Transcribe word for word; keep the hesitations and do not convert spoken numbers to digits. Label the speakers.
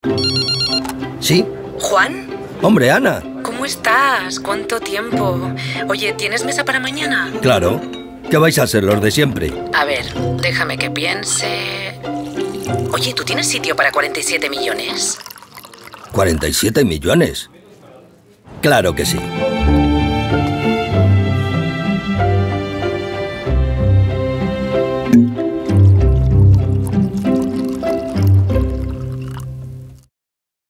Speaker 1: ¿Sí?
Speaker 2: ¿Juan?
Speaker 1: Hombre, Ana.
Speaker 2: ¿Cómo estás? ¿Cuánto tiempo? Oye, ¿tienes mesa para mañana?
Speaker 1: Claro. ¿Qué vais a hacer, los de siempre?
Speaker 2: A ver, déjame que piense... Oye, ¿tú tienes sitio para cuarenta y siete millones?
Speaker 1: ¿cuarenta y siete millones? Claro que sí.